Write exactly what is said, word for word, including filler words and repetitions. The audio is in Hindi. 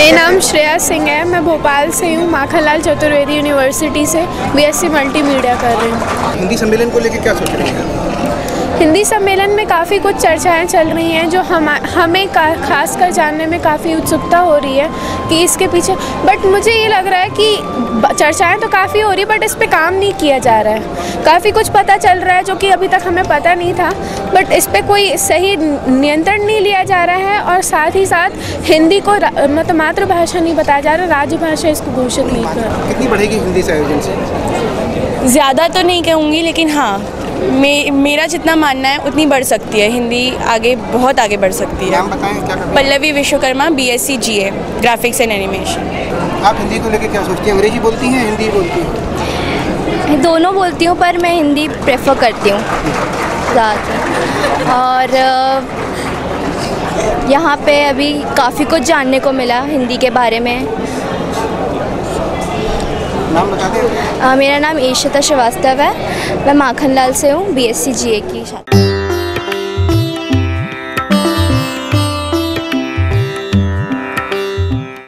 मेरा नाम श्रेया सिंह है, मैं भोपाल से हूँ, माखनलाल चतुर्वेदी यूनिवर्सिटी से बीएससी मल्टीमीडिया कर रही हूँ। हिंदी सम्मेलन को लेकर क्या सोच रही हैं? हिंदी सम्मेलन में काफ़ी कुछ चर्चाएं चल रही हैं जो हम हमें खासकर जानने में काफ़ी उत्सुकता हो रही है कि इसके पीछे, बट मुझे ये लग रहा है कि चर्चाएं तो काफ़ी हो रही बट इस पे काम नहीं किया जा रहा है। काफ़ी कुछ पता चल रहा है जो कि अभी तक हमें पता नहीं था, बट इस पे कोई सही नियंत्रण नहीं लिया जा रहा है और साथ ही साथ हिंदी को मतलब मातृभाषा नहीं बताया जा रहा, राजभाषा इसको घोषित नहीं कर। कितनी बढ़ेगी हिंदी से आयोजन से? ज़्यादा तो नहीं कहूँगी, लेकिन हाँ मे, मेरा जितना मानना है उतनी बढ़ सकती है। हिंदी आगे बहुत आगे बढ़ सकती है। नाम बताएं, क्या करते हैं? Pallavi Vishwakarma, BSc GA, graphics and animation. आप हिंदी को लेकर क्या सोचती हैं? अंग्रेजी बोलती हैं, हिंदी बोलती हैं? दोनों बोलती हूँ, पर मैं हिंदी प्रेफर करती हूँ ज़्यादातर। और यहाँ पे अभी काफ़ी कुछ जानने को मिला हिंदी के बारे में। नाम बता दें। मेरा नाम ईशिता श्रीवास्तव है, मैं माखनलाल से हूँ, बीएससी जीए की छात्र।